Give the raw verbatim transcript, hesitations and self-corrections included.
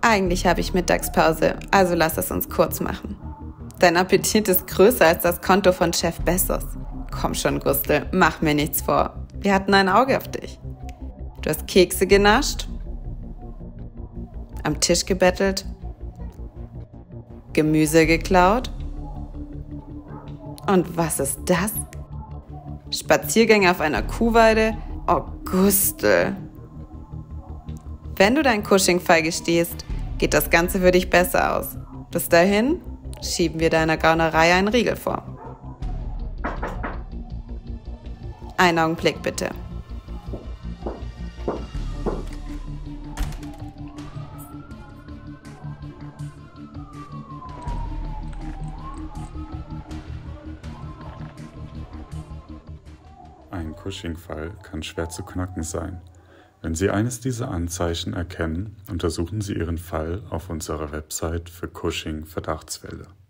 Eigentlich habe ich Mittagspause, also lass es uns kurz machen. Dein Appetit ist größer als das Konto von Chef Bezos. Komm schon, Gustl, mach mir nichts vor. Wir hatten ein Auge auf dich. Du hast Kekse genascht, am Tisch gebettelt, Gemüse geklaut. Und was ist das? Spaziergänge auf einer Kuhweide? Oh, Gustl. Wenn du deinen Cushing-Fall gestehst, geht das Ganze für dich besser aus. Bis dahin schieben wir deiner Gaunerei einen Riegel vor. Einen Augenblick bitte. Ein Cushing-Fall kann schwer zu knacken sein. Wenn Sie eines dieser Anzeichen erkennen, untersuchen Sie Ihren Fall auf unserer Website für Cushing-Verdachtsfälle.